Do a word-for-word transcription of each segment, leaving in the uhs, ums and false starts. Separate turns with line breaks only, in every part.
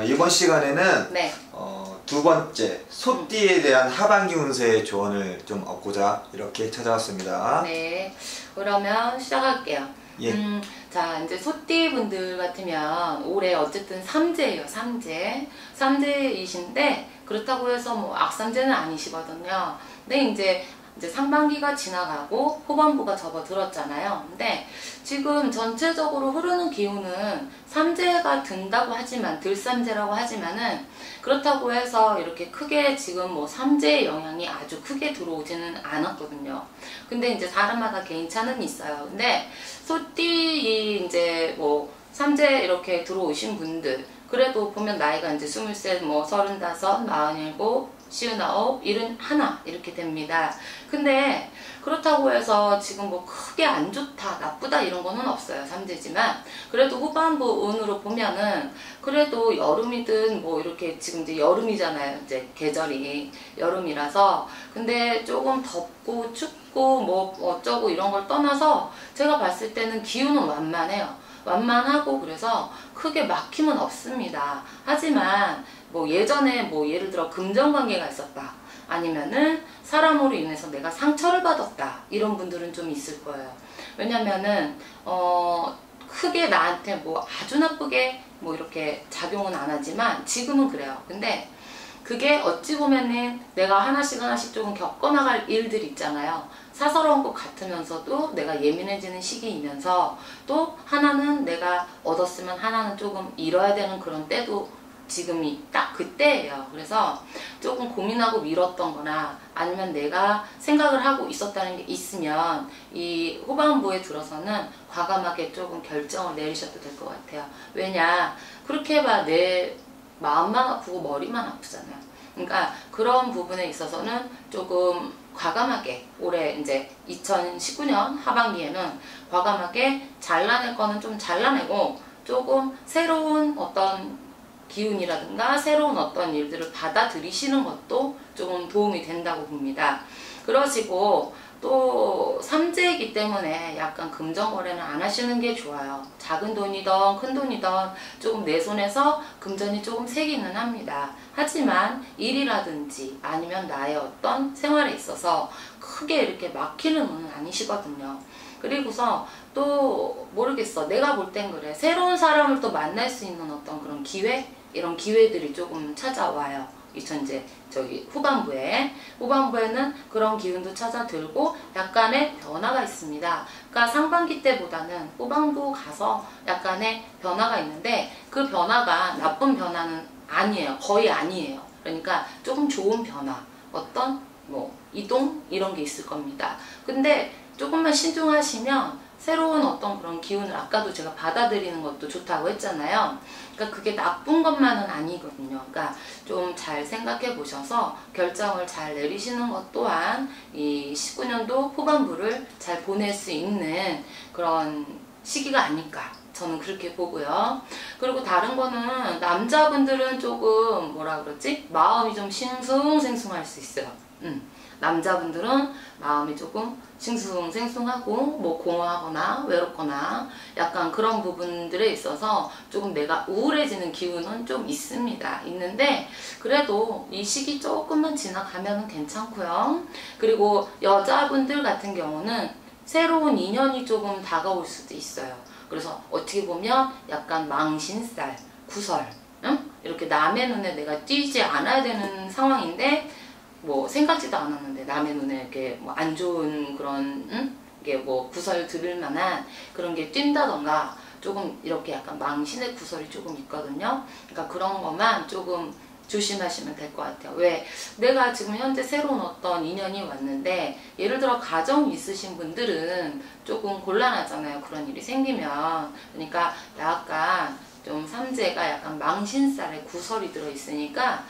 이번 시간에는
네.
어, 두 번째 소띠에 대한 하반기 운세의 조언을 좀 얻고자 이렇게 찾아왔습니다.
네. 그러면 시작할게요.
예.
음, 자, 이제 소띠 분들 같으면 올해 어쨌든 삼재예요, 삼재. 삼재이신데 그렇다고 해서 뭐 악삼재는 아니시거든요. 근데 이제 이제 상반기가 지나가고 후반부가 접어들었잖아요. 근데 지금 전체적으로 흐르는 기운은 삼재가 든다고 하지만, 들삼재라고 하지만은 그렇다고 해서 이렇게 크게 지금 뭐 삼재의 영향이 아주 크게 들어오지는 않았거든요. 근데 이제 사람마다 개인차는 있어요. 근데 소띠 이제 뭐 삼재 이렇게 들어오신 분들, 그래도 보면 나이가 이제 스물셋, 뭐 서른다섯, 마흔일곱, 시흔아홉, 일흔 하나 이렇게 됩니다. 근데 그렇다고 해서 지금 뭐 크게 안 좋다, 나쁘다 이런 거는 없어요. 삼재지만 그래도 후반부 운으로 보면은 그래도 여름이든 뭐 이렇게 지금 이제 여름이잖아요. 이제 계절이 여름이라서. 근데 조금 덥고 춥고 뭐 어쩌고 이런 걸 떠나서 제가 봤을 때는 기운은 완만해요. 완만하고 그래서 크게 막힘은 없습니다. 하지만 뭐 예전에 뭐 예를 들어 금전관계가 있었다, 아니면은 사람으로 인해서 내가 상처를 받았다, 이런 분들은 좀 있을 거예요. 왜냐면은 어 크게 나한테 뭐 아주 나쁘게 뭐 이렇게 작용은 안 하지만 지금은 그래요. 근데 그게 어찌 보면은 내가 하나씩 하나씩 조금 겪어나갈 일들 있잖아요. 사서로운 것 같으면서도 내가 예민해지는 시기이면서, 또 하나는 내가 얻었으면 하나는 조금 잃어야 되는 그런 때도 지금이 딱 그때예요. 그래서 조금 고민하고 미뤘던 거나 아니면 내가 생각을 하고 있었다는 게 있으면 이 후반부에 들어서는 과감하게 조금 결정을 내리셔도 될 것 같아요. 왜냐, 그렇게 해봐 내 마음만 아프고 머리만 아프잖아요. 그러니까 그런 부분에 있어서는 조금 과감하게 올해 이제 이천십구 년 하반기에는 과감하게 잘라낼 거는 좀 잘라내고 조금 새로운 어떤 기운이라든가 새로운 어떤 일들을 받아들이시는 것도 조금 도움이 된다고 봅니다. 그러시고 또 삼재이기 때문에 약간 금전거래는 안 하시는 게 좋아요. 작은 돈이든 큰 돈이든 조금 내 손에서 금전이 조금 새기는 합니다. 하지만 일이라든지 아니면 나의 어떤 생활에 있어서 크게 이렇게 막히는 운은 아니시거든요. 그리고서 또 모르겠어, 내가 볼 땐 그래, 새로운 사람을 또 만날 수 있는 어떤 그런 기회, 이런 기회들이 조금 찾아와요. 이천 이제 저기 후반부에 후반부에는 그런 기운도 찾아들고 약간의 변화가 있습니다. 그러니까 상반기 때보다는 후반부 가서 약간의 변화가 있는데 그 변화가 나쁜 변화는 아니에요. 거의 아니에요. 그러니까 조금 좋은 변화, 어떤 뭐 이동 이런 게 있을 겁니다. 근데 조금만 신중하시면 새로운 어떤 그런 기운을, 아까도 제가 받아들이는 것도 좋다고 했잖아요. 그러니까 그게 나쁜 것만은 아니거든요. 그러니까 좀 잘 생각해 보셔서 결정을 잘 내리시는 것 또한 이 십구 년도 후반부를 잘 보낼 수 있는 그런 시기가 아닐까, 저는 그렇게 보고요. 그리고 다른 거는 남자분들은 조금 뭐라 그러지? 마음이 좀 싱숭생숭할 수 있어요. 음. 남자분들은 마음이 조금 싱숭생숭하고 뭐 공허하거나 외롭거나 약간 그런 부분들에 있어서 조금 내가 우울해지는 기운은 좀 있습니다. 있는데 그래도 이 시기 조금만 지나가면 괜찮고요. 그리고 여자분들 같은 경우는 새로운 인연이 조금 다가올 수도 있어요. 그래서 어떻게 보면 약간 망신살, 구설, 응? 이렇게 남의 눈에 내가 띄지 않아야 되는 상황인데 뭐 생각지도 않았는데 남의 눈에 이렇게 뭐 안 좋은 그런 응? 이게 뭐 구설 들을 만한 그런 게 뛴다던가 조금 이렇게 약간 망신의 구설이 조금 있거든요. 그러니까 그런 것만 조금 조심하시면 될 것 같아요. 왜? 내가 지금 현재 새로운 어떤 인연이 왔는데 예를 들어 가정 있으신 분들은 조금 곤란하잖아요. 그런 일이 생기면. 그러니까 약간 좀 삼재가 약간 망신살에 구설이 들어있으니까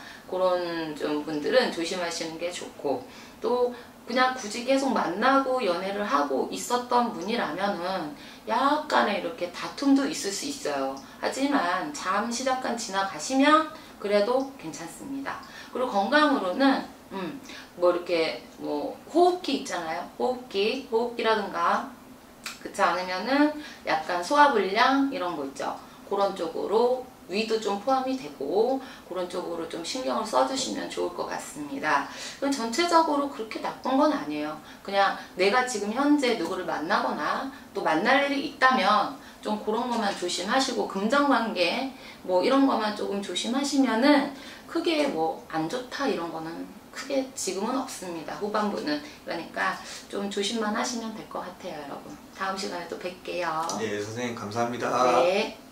그런 좀 분들은 조심하시는 게 좋고, 또 그냥 굳이 계속 만나고 연애를 하고 있었던 분이라면은 약간의 이렇게 다툼도 있을 수 있어요. 하지만 잠시 잠깐 지나가시면 그래도 괜찮습니다. 그리고 건강으로는 음, 뭐 이렇게 뭐 호흡기 있잖아요. 호흡기, 호흡기라든가 그렇지 않으면은 약간 소화불량 이런 거 있죠. 그런 쪽으로 위도 좀 포함이 되고 그런 쪽으로 좀 신경을 써주시면 좋을 것 같습니다. 그럼 전체적으로 그렇게 나쁜 건 아니에요. 그냥 내가 지금 현재 누구를 만나거나 또 만날 일이 있다면 좀 그런 것만 조심하시고 금전관계 뭐 이런 것만 조금 조심하시면은 크게 뭐 안 좋다 이런 거는 크게 지금은 없습니다. 후반부는. 그러니까 좀 조심만 하시면 될 것 같아요, 여러분. 다음 시간에 또 뵐게요.
네, 선생님 감사합니다.
네.